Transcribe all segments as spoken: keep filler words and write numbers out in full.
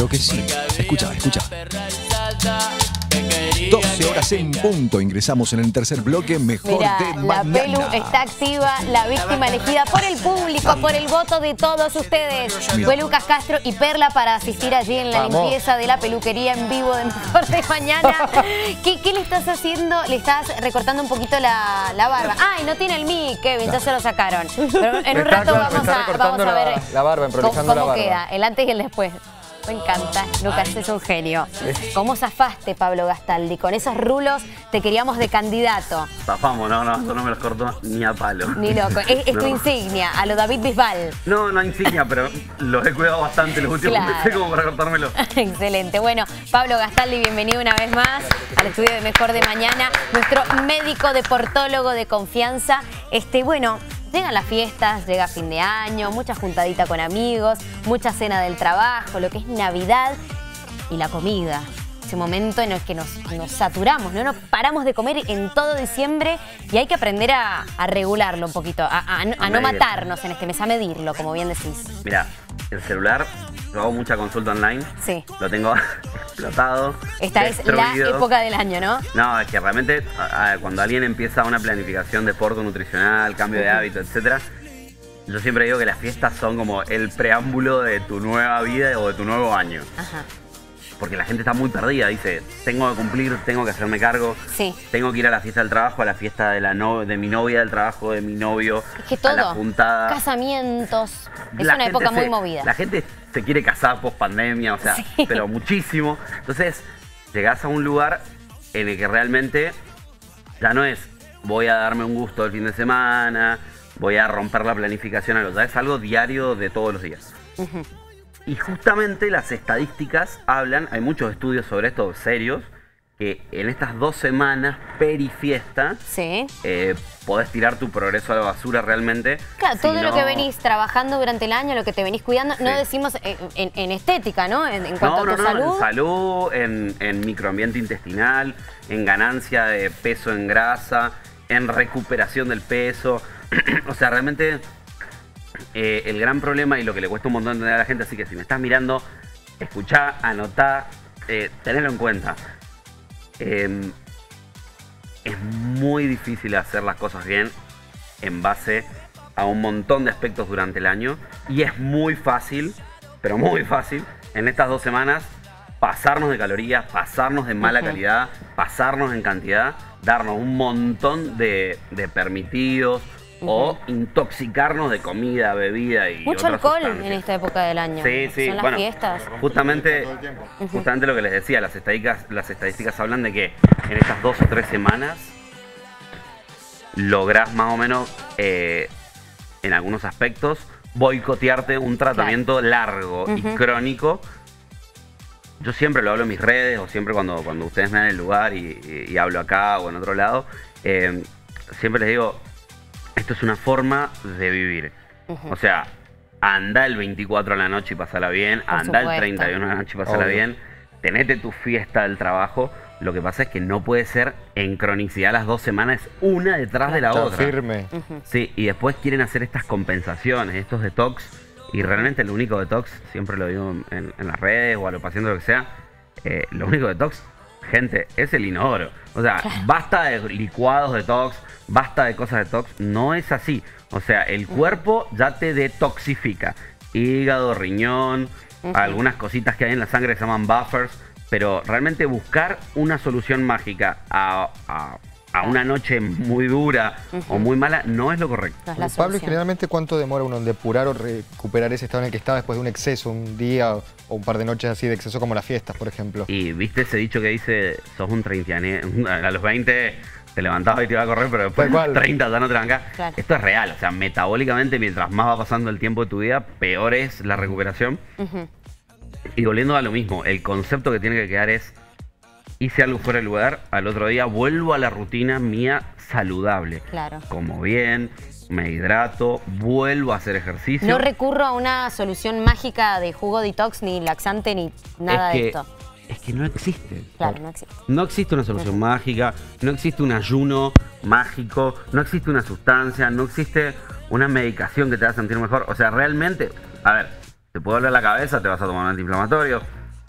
Claro que sí. Escucha, escucha. doce horas en punto. Ingresamos en el tercer bloque. Mejor Mirá, de mañana. la Pelu está activa, la víctima elegida por el público, por el voto de todos ustedes. Fue Lucas Castro y Perla para asistir allí en la Vamos. limpieza de la peluquería en vivo de Mejor de Mañana. ¿Qué, qué le estás haciendo? Le estás recortando un poquito la, la barba. Ay, no tiene el mic, Kevin, ya se lo sacaron. Pero en Me un está- rato me vamos está a, recortando vamos a ver la- la barba, cómo, improvisando cómo la barba. queda, el antes y el después. Me encanta, Lucas, es un genio. ¿Cómo zafaste, Pablo Gastaldi? Con esos rulos te queríamos de candidato. Zafamos, no, no, esto no me los cortó ni a palo. Ni loco. Es, es tu No. insignia, a lo David Bisbal. No, no insignia, pero los he cuidado bastante los últimos Claro. meses como para cortármelo. Excelente. Bueno, Pablo Gastaldi, bienvenido una vez más al estudio de Mejor de Mañana. Nuestro médico deportólogo de confianza. Este, bueno, llegan las fiestas, llega fin de año, mucha juntadita con amigos, mucha cena del trabajo, lo que es Navidad y la comida. Ese momento en el que nos, nos saturamos, ¿no? Nos paramos de comer en todo diciembre y hay que aprender a, a regularlo un poquito, a, a- a no A medir. matarnos en este mes, a medirlo, como bien decís. Mira, el celular, yo hago mucha consulta online. Sí. Lo tengo explotado. Esta es la destruido. época del año, ¿no? No, es que realmente a- a- cuando alguien empieza una planificación deporte nutricional, cambio de hábito, etcétera, yo siempre digo que las fiestas son como el preámbulo de tu nueva vida o de tu nuevo año. Ajá. Porque la gente está muy perdida, dice, tengo que cumplir, tengo que hacerme cargo, Sí. tengo que ir a la fiesta del trabajo, a la fiesta de, la no- de mi novia del trabajo, de mi novio, Es que a la todo, juntada. casamientos, es La una gente época se- muy movida. La gente se quiere casar post pandemia, o sea, Sí. pero muchísimo. Entonces, llegás a un lugar en el que realmente ya no es voy a darme un gusto el fin de semana, voy a romper la planificación, algo, ya es algo diario de todos los días. Ujú. Y justamente las estadísticas hablan, hay muchos estudios sobre esto serios, que en estas dos semanas perifiesta Sí. eh, podés tirar tu progreso a la basura realmente. Claro, si todo lo no- que venís trabajando durante el año, lo que te venís cuidando, no Sí. decimos en, en- en estética, ¿no? En, en cuanto No, no, a tu no, salud. en salud, en, en microambiente intestinal, en ganancia de peso en grasa, en recuperación del peso. O sea, realmente eh, el gran problema y lo que le cuesta un montón entender a la gente, así que si me estás mirando, escuchá, anotá, eh, tenelo en cuenta. Eh, es muy difícil hacer las cosas bien en base a un montón de aspectos durante el año y es muy fácil, pero muy fácil, en estas dos semanas pasarnos de calorías, pasarnos de mala Ujú. calidad, pasarnos en cantidad, darnos un montón de, de permitidos o intoxicarnos de comida, bebida y Mucho otras alcohol sustancias. en esta época del año. Sí, sí, Son las bueno, fiestas. justamente, justamente lo que les decía, las estadísticas, las estadísticas hablan de que en estas dos o tres semanas lográs más o menos, eh, en algunos aspectos, boicotearte un tratamiento largo y Ujú. crónico. Yo siempre lo hablo en mis redes o siempre cuando, cuando ustedes me dan el lugar y, y- y hablo acá o en otro lado, eh, siempre les digo, esto es una forma de vivir. Ujú. O sea, anda el veinticuatro a la noche y pasala bien, Por anda el supuesto. treinta y uno a la noche y pasala Obvio. bien, tenete tu fiesta del trabajo. Lo que pasa es que no puede ser en cronicidad las dos semanas, una detrás de la Está otra. firme. Ujú. Sí, y después quieren hacer estas compensaciones, estos detox, y realmente el único detox, siempre lo digo en, en las redes o a los pacientes lo que sea, eh, lo único detox, gente, es el inodoro. O sea, basta de licuados detox, basta de cosas detox, no es así. O sea, el cuerpo ya te detoxifica. Hígado, riñón, algunas cositas que hay en la sangre que se llaman buffers, pero realmente buscar una solución mágica a, a- a una noche muy dura o muy mala no es lo correcto. No es la Pablo, ¿y solución. generalmente cuánto demora uno en depurar o recuperar ese estado en el que estaba después de un exceso, un día o un par de noches así de exceso como las fiestas, por ejemplo? Y viste ese dicho que dice, sos un treintañero, a los veinte te levantabas y te ibas a correr, pero después Tal de cual. los treinta ya no te bancás. Claro. Esto es real, o sea, metabólicamente mientras más va pasando el tiempo de tu vida, peor es la recuperación. Ujú. Y volviendo a lo mismo, el concepto que tiene que quedar es, hice algo fuera de lugar, al otro día vuelvo a la rutina mía saludable. Claro. Como bien, me hidrato, vuelvo a hacer ejercicio. No recurro a una solución mágica de jugo detox, ni laxante, ni nada es de que, esto. Es que no existe. Claro, no existe. No existe una solución mágica, no existe un ayuno mágico, no existe una sustancia, no existe una medicación que te haga sentir mejor. O sea, realmente, a ver, te puede doler la cabeza, te vas a tomar un antiinflamatorio,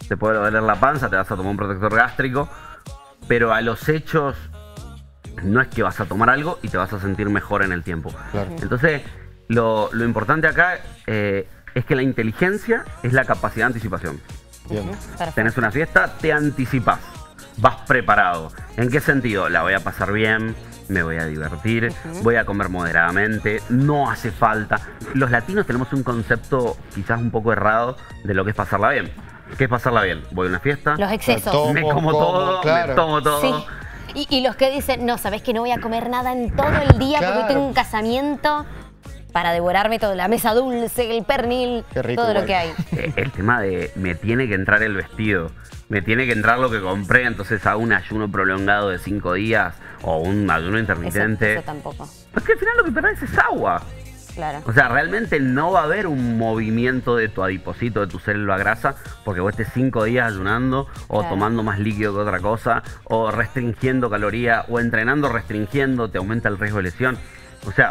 te puede doler la panza, te vas a tomar un protector gástrico, pero a los hechos no es que vas a tomar algo y te vas a sentir mejor en el tiempo. Claro. Entonces, lo, lo importante acá eh, es que la inteligencia es la capacidad de anticipación. Bien. Perfecto. Tenés una fiesta, te anticipás, vas preparado. ¿En qué sentido? La voy a pasar bien, me voy a divertir, uh-huh. voy a comer moderadamente, no hace falta. Los latinos tenemos un concepto quizás un poco errado de lo que es pasarla bien. ¿Qué es pasarla bien? Voy a una fiesta, Los excesos. Tomo, me como, como, todo, claro. me tomo todo. Sí. Y, y los que dicen, no, ¿sabés que no voy a comer nada en todo el día Claro. porque tengo un casamiento para devorarme toda la mesa dulce, el pernil, Qué rico, todo lo igual. que hay? Eh, El tema de me tiene que entrar el vestido, me tiene que entrar lo que compré, entonces hago un ayuno prolongado de cinco días o un ayuno Eso, intermitente. eso tampoco, Porque al final lo que perdés es agua. claro. O sea, realmente no va a haber un movimiento de tu adiposito, de tu célula grasa, porque vos estés cinco días ayunando o Claro. tomando más líquido que otra cosa, o restringiendo caloría, o entrenando restringiendo, te aumenta el riesgo de lesión. O sea,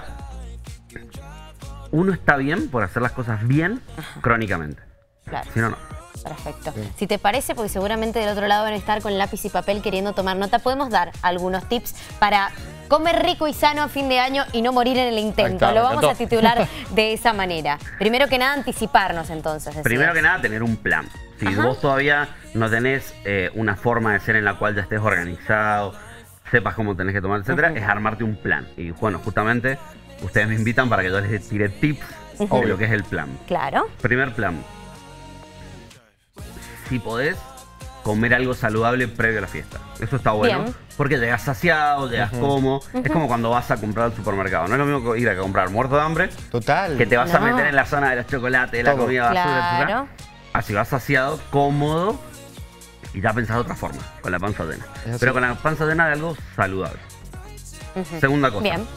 uno está bien por hacer las cosas bien crónicamente. Claro. Si no, no. Perfecto. Bien. Si te parece, porque seguramente del otro lado van a estar con lápiz y papel queriendo tomar nota, podemos dar algunos tips para comer rico y sano a fin de año y no morir en el intento. Ahí está, Lo me vamos a encantó. titular de esa manera. Primero que nada, anticiparnos entonces. decías. Primero que nada, tener un plan. Si Ajá. vos todavía no tenés eh, una forma de ser en la cual ya estés organizado, sepas cómo tenés que tomar, etcétera, Ujú. es armarte un plan. Y bueno, justamente ustedes me invitan para que yo les tire tips Ujú. de lo que es el plan. Claro. Primer plan. Si podés, comer algo saludable previo a la fiesta. Eso está bueno. Bien. Porque llegas saciado, llegas como. Es como cuando vas a comprar al supermercado. No es lo mismo que ir a comprar muerto de hambre, Total. que te vas a No. meter en la zona de los chocolates, de la Todo. comida basura, Claro. etcétera. Así vas saciado, cómodo y ya pensado de otra forma, con la panza llena. Es así. Pero con la panza llena de algo saludable. Ujú. Segunda cosa, Bien.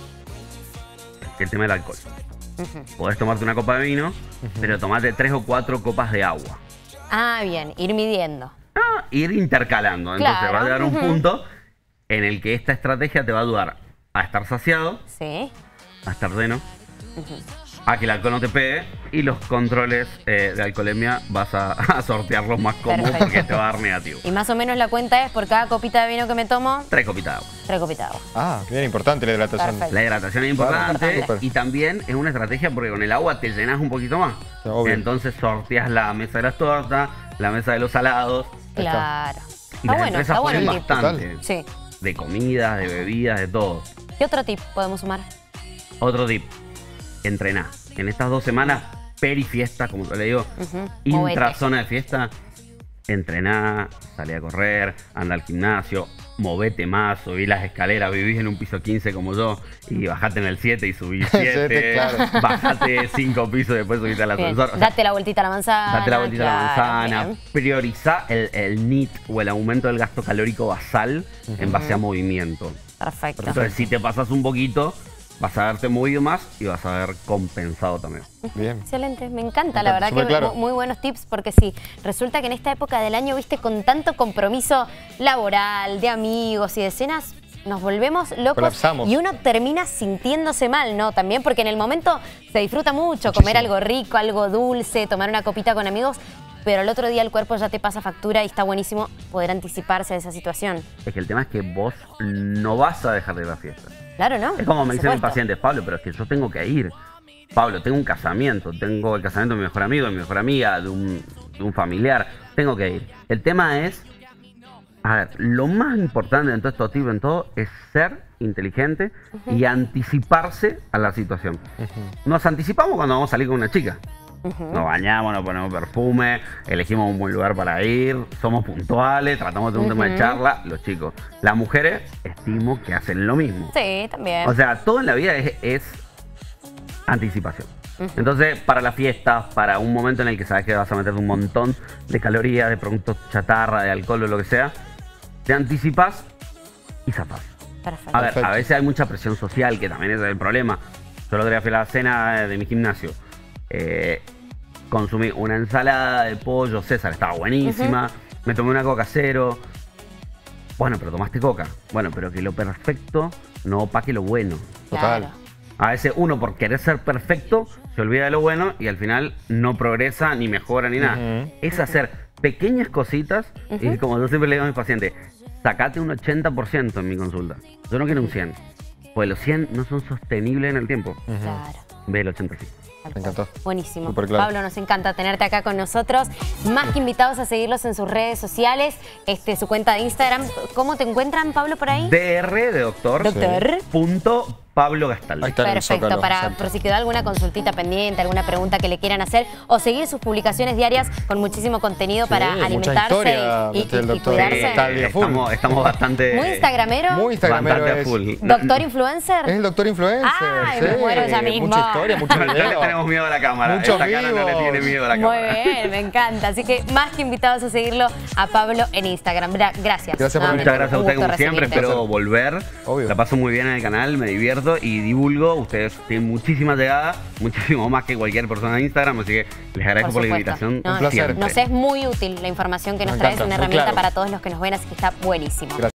el tema del alcohol. Ujú. Podés tomarte una copa de vino, pero tomate tres o cuatro copas de agua. Ah, bien. Ir midiendo. Ah, ir intercalando. Entonces Claro. va a llegar un Ujú. punto en el que esta estrategia te va a ayudar a estar saciado, Sí. a estar lleno, a que el alcohol no te pegue y los controles eh, de alcoholemia vas a, a sortearlos más cómodos Perfecto. porque te va a dar negativo. Y más o menos la cuenta es, por cada copita de vino que me tomo, Tres copitas de agua. tres copitas de agua. Ah, bien importante la hidratación. Perfecto. La hidratación es importante Importante. y también es una estrategia porque con el agua te llenas un poquito más. Sí, obvio. Entonces sorteas la mesa de las tortas, la mesa de los salados. Ahí está. Claro. Y Está las bueno, empresas está bueno ponen el tip. bastante. Sí. De comidas, de bebidas, de todo. ¿Qué otro tip podemos sumar? Otro tip, entrená. En estas dos semanas, perifiesta, como yo le digo, Ujú. intrazona de fiesta, entrená, salí a correr, anda al gimnasio, movete más, subí las escaleras, vivís en un piso quince como yo y bajate en el siete y subí siete, Siete, claro. bajate cinco pisos y después subiste al Bien. ascensor. O sea, Date la vueltita a la manzana. date la vueltita a la claro, manzana, bien. priorizá el, el N I T o el aumento del gasto calórico basal en base a movimiento. Perfecto. Entonces, si te pasas un poquito, vas a haberte movido más y vas a haber compensado también. Bien. Excelente, me encanta, Me la encanta, verdad que súper claro. mu- muy buenos tips porque sí, resulta que en esta época del año, viste, con tanto compromiso laboral, de amigos y de cenas, nos volvemos locos Colapsamos. y uno termina sintiéndose mal, ¿no? También porque en el momento se disfruta mucho, comer Muchísimo. algo rico, algo dulce, tomar una copita con amigos, pero al otro día el cuerpo ya te pasa factura y está buenísimo poder anticiparse a esa situación. Es que el tema es que vos no vas a dejar de ir a la fiesta. Claro, ¿no? Es como me Por dicen mis supuesto. pacientes, Pablo, pero es que yo tengo que ir. Pablo, tengo un casamiento, tengo el casamiento de mi mejor amigo, de mi mejor amiga, de un, de un familiar, tengo que ir. El tema es, a ver, lo más importante en todo esto, tipo, en todo, es ser inteligente y anticiparse a la situación. Nos anticipamos cuando vamos a salir con una chica. Nos bañamos, nos ponemos perfume, elegimos un buen lugar para ir, somos puntuales, tratamos de un tema de Ujú. charla, los chicos. Las mujeres, estimo que hacen lo mismo. Sí, también. O sea, todo en la vida es, es anticipación. Entonces, para la fiesta, para un momento en el que sabes que vas a meter un montón de calorías, de productos chatarra, de alcohol o lo que sea, te anticipas y zafás. Perfecto. A ver, Perfecto. a veces hay mucha presión social, que también es el problema. Yo el otro día fui a la cena de mi gimnasio. Eh, consumí una ensalada de pollo César, estaba buenísima. Me tomé una coca cero. Bueno, pero tomaste coca. Bueno, pero que lo perfecto no opaque lo bueno. Total. Claro. A veces uno por querer ser perfecto se olvida de lo bueno y al final no progresa ni mejora ni nada. Ujú. Es hacer pequeñas cositas, Ujú. y como yo siempre le digo a mis pacientes, sacate un ochenta por ciento en mi consulta. Yo no quiero un cien, porque los cien no son sostenibles en el tiempo. Ujú. Claro. Ve el ochenta sí. Tal Me cual. encantó. Buenísimo. Súper claro. Pablo, nos encanta tenerte acá con nosotros. Más que invitados a seguirlos en sus redes sociales, este, su cuenta de Instagram. ¿Cómo te encuentran, Pablo, por ahí? D R de doctor. Doctor. Punto Pablo Gastaldi. Ahí está. en el Perfecto, Zócalo, para exacto. por si quedó alguna consultita pendiente, alguna pregunta que le quieran hacer o seguir sus publicaciones diarias con muchísimo contenido Sí, para mucha alimentarse historia y, y- del y doctor. cuidarse. Está al día full. estamos, estamos bastante... Muy instagramero. Muy instagramero bastante a es. full. Doctor influencer. Es el doctor influencer. Ay, sí. me muero ya mismo. Mucha historia, mucho No le video. tenemos miedo a la cámara. Muchos Esta cara no le vivos. tiene miedo a la Muy cámara. bien, me encanta. Así que más que invitados a seguirlo a Pablo en Instagram. Gra- Gracias. Gracias por Ah, venir. Muchas gracias a un ustedes gusto como siempre, recibirte. espero volver. Obvio. La paso muy bien en el canal, me divierto y divulgo. Ustedes tienen muchísima llegada, muchísimo más que cualquier persona de Instagram, así que les agradezco por, la supuesto. invitación. No, Un placer. siempre. Nos es muy útil la información que nos Me traes, encanta, una muy herramienta claro. para todos los que nos ven, así que está buenísimo. Gracias.